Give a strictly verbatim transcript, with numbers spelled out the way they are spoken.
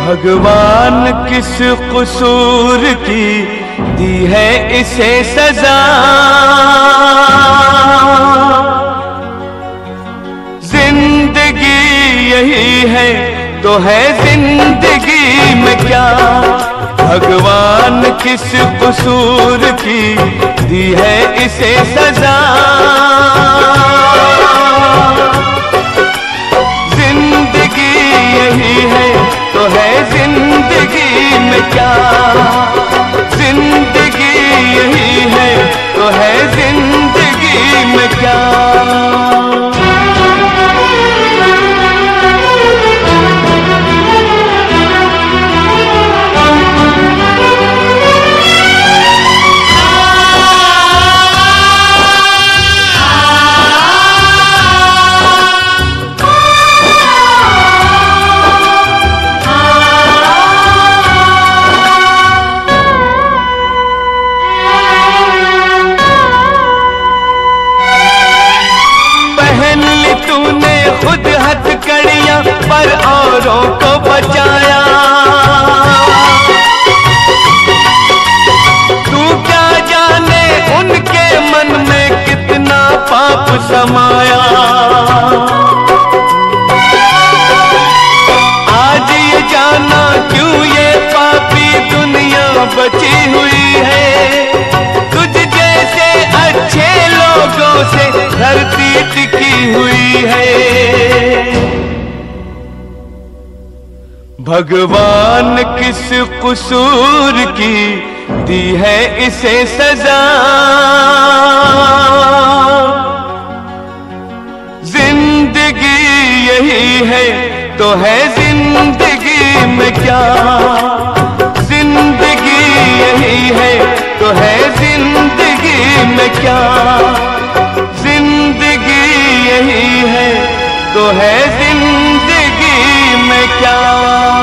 भगवान किस कसूर की दी है इसे सजा, जिंदगी यही है तो है जिंदगी में क्या। भगवान किस कसूर की दी है इसे सजा, जिंदगी यही है तो है जिंदगी में क्या। जिंदगी यही है तो है जिंदगी में क्या। खुद हथकड़ियां पर औरों को बचाया, तू क्या जाने उनके मन में कितना पाप समाया। आज ये जाना क्यों ये पापी दुनिया बची हुई है, तुझ जैसे अच्छे लोगों से धरती टिकी हुई है। भगवान किस कसूर की दी है इसे सजा, जिंदगी यही है तो है जिंदगी में क्या। जिंदगी यही है तो है जिंदगी में क्या। जिंदगी यही है तो है जिंदगी में क्या।